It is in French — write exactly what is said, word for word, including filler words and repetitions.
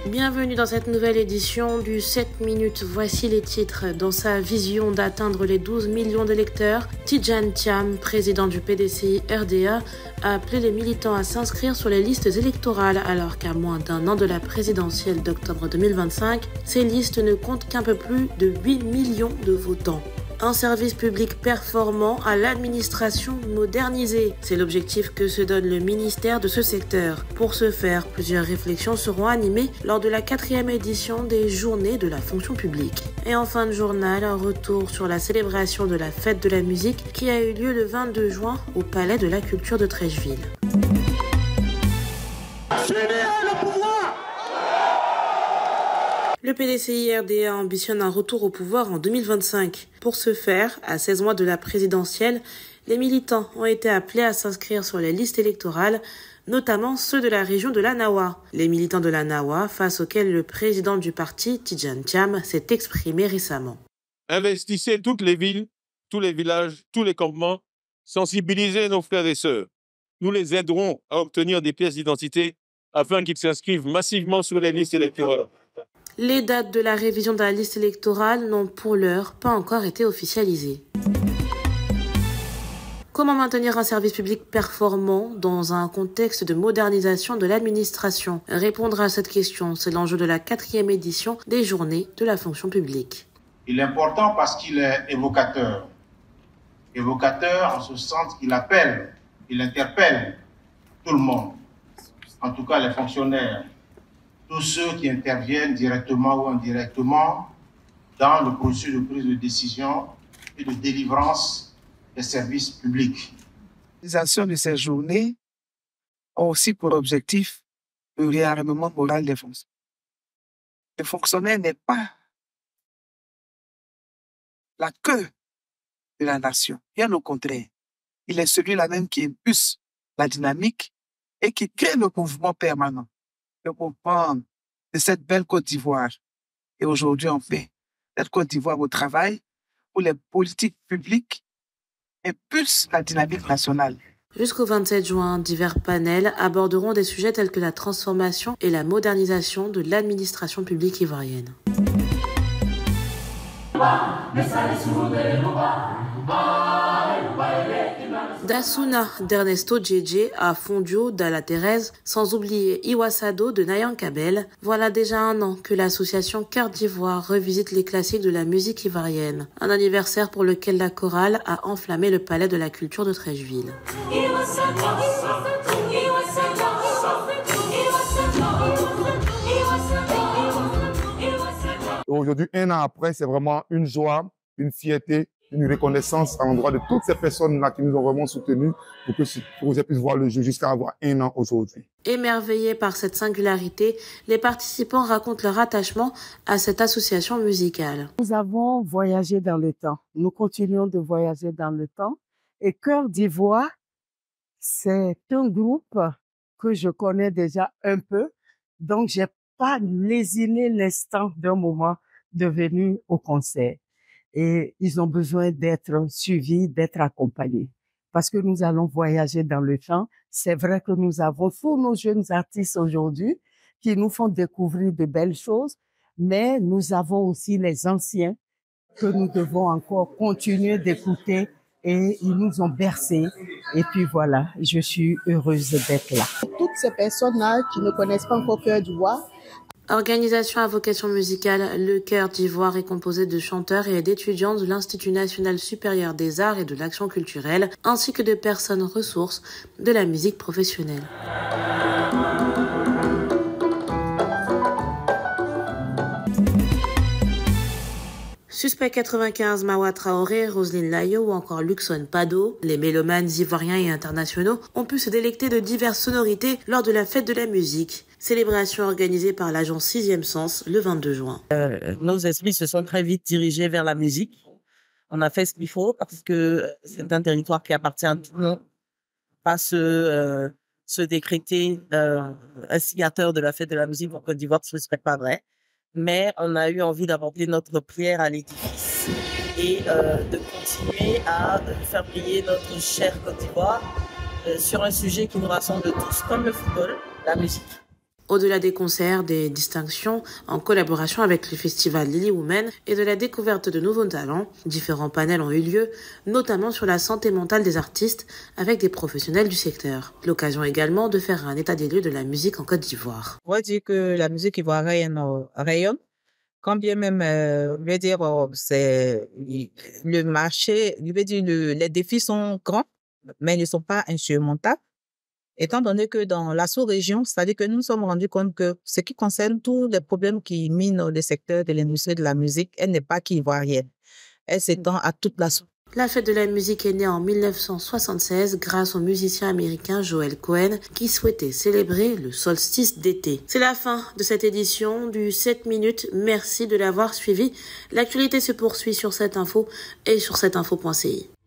Bienvenue dans cette nouvelle édition du sept minutes. Voici les titres. Dans sa vision d'atteindre les douze millions d'électeurs, Tidjane Thiam, président du P D C I R D A, a appelé les militants à s'inscrire sur les listes électorales alors qu'à moins d'un an de la présidentielle d'octobre deux mille vingt-cinq, ces listes ne comptent qu'un peu plus de huit millions de votants. Un service public performant à l'administration modernisée. C'est l'objectif que se donne le ministère de ce secteur. Pour ce faire, plusieurs réflexions seront animées lors de la quatrième édition des Journées de la fonction publique. Et en fin de journal, un retour sur la célébration de la fête de la musique qui a eu lieu le vingt-deux juin au Palais de la Culture de Trècheville. Le P D C I R D A ambitionne un retour au pouvoir en deux mille vingt-cinq. Pour ce faire, à seize mois de la présidentielle, les militants ont été appelés à s'inscrire sur les listes électorales, notamment ceux de la région de la Nawa. Les militants de la Nawa, face auxquels le président du parti, Tidjane Thiam, s'est exprimé récemment. Investissez toutes les villes, tous les villages, tous les campements, sensibilisez nos frères et sœurs. Nous les aiderons à obtenir des pièces d'identité afin qu'ils s'inscrivent massivement sur les listes électorales. Les dates de la révision de la liste électorale n'ont pour l'heure pas encore été officialisées. Comment maintenir un service public performant dans un contexte de modernisation de l'administration? Répondre à cette question, c'est l'enjeu de la quatrième édition des Journées de la fonction publique. Il est important parce qu'il est évocateur. Évocateur en ce sens qu'il appelle, il interpelle tout le monde, en tout cas les fonctionnaires, tous ceux qui interviennent directement ou indirectement dans le processus de prise de décision et de délivrance des services publics. L'organisation de ces journées a aussi pour objectif le réarmement moral des fonctionnaires. Le fonctionnaire n'est pas la queue de la nation, bien au contraire. Il est celui-là même qui impulse la dynamique et qui crée le mouvement permanent. Le mouvement de cette belle Côte d'Ivoire. Et aujourd'hui, on fait cette Côte d'Ivoire au travail où les politiques publiques impulsent la dynamique nationale. Jusqu'au vingt-sept juin, divers panels aborderont des sujets tels que la transformation et la modernisation de l'administration publique ivoirienne. Dassouna d'Ernesto Djedje à Fondio d'Ala Thérèse, sans oublier Iwasado de Nayan Kabel. Voilà déjà un an que l'association Cœur d'Ivoire revisite les classiques de la musique ivoirienne. Un anniversaire pour lequel la chorale a enflammé le Palais de la Culture de Trècheville. Aujourd'hui, un an après, c'est vraiment une joie, une fierté, une reconnaissance à l'endroit de toutes ces personnes-là qui nous ont vraiment soutenus pour que, pour que je puisse voir le jeu jusqu'à avoir un an aujourd'hui. Émerveillés par cette singularité, les participants racontent leur attachement à cette association musicale. Nous avons voyagé dans le temps. Nous continuons de voyager dans le temps. Et Cœur d'Ivoire, c'est un groupe que je connais déjà un peu. Donc, j'ai pas lésiné l'instant d'un moment de venir au concert. Et ils ont besoin d'être suivis, d'être accompagnés. Parce que nous allons voyager dans le temps. C'est vrai que nous avons tous nos jeunes artistes aujourd'hui qui nous font découvrir de belles choses, mais nous avons aussi les anciens que nous devons encore continuer d'écouter et ils nous ont bercés. Et puis voilà, je suis heureuse d'être là. Toutes ces personnes-là qui ne connaissent pas encore Cœur d'Ivoire. Organisation à vocation musicale, le Cœur d'Ivoire est composé de chanteurs et d'étudiants de l'Institut national supérieur des arts et de l'action culturelle, ainsi que de personnes ressources de la musique professionnelle. Suspect quatre-vingt-quinze, Mawa Traoré, Roselyne Layo ou encore Luxon Pado, les mélomanes ivoiriens et internationaux ont pu se délecter de diverses sonorités lors de la fête de la musique. Célébration organisée par l'agence Sixième Sens le vingt-deux juin. Euh, nos esprits se sont très vite dirigés vers la musique. On a fait ce qu'il faut parce que c'est un territoire qui appartient à tout le monde. Pas se, euh, se décréter euh, instigateur de la fête de la musique en Côte d'Ivoire, ce ne serait pas vrai. Mais on a eu envie d'apporter notre pierre à l'édifice et euh, de continuer à faire briller notre chère Côte d'Ivoire euh, sur un sujet qui nous rassemble tous, comme le football, la musique. Au-delà des concerts, des distinctions, en collaboration avec le festival Lily Women et de la découverte de nouveaux talents, différents panels ont eu lieu, notamment sur la santé mentale des artistes avec des professionnels du secteur. L'occasion également de faire un état des lieux de la musique en Côte d'Ivoire. On va dire que la musique ivoirienne euh, rayonne. Quand bien même, euh, je veux dire, euh, c'est le marché, je veux dire, le, les défis sont grands, mais ils ne sont pas insurmontables. Étant donné que dans la sous-région, c'est-à-dire que nous nous sommes rendus compte que ce qui concerne tous les problèmes qui minent le secteur de l'industrie de la musique, elle n'est pas qu'ivoirienne. Elle s'étend à toute la sous-région. La fête de la musique est née en mille neuf cent soixante-seize grâce au musicien américain Joel Cohen qui souhaitait célébrer le solstice d'été. C'est la fin de cette édition du sept minutes. Merci de l'avoir suivi. L'actualité se poursuit sur cette info et sur cette info point c i.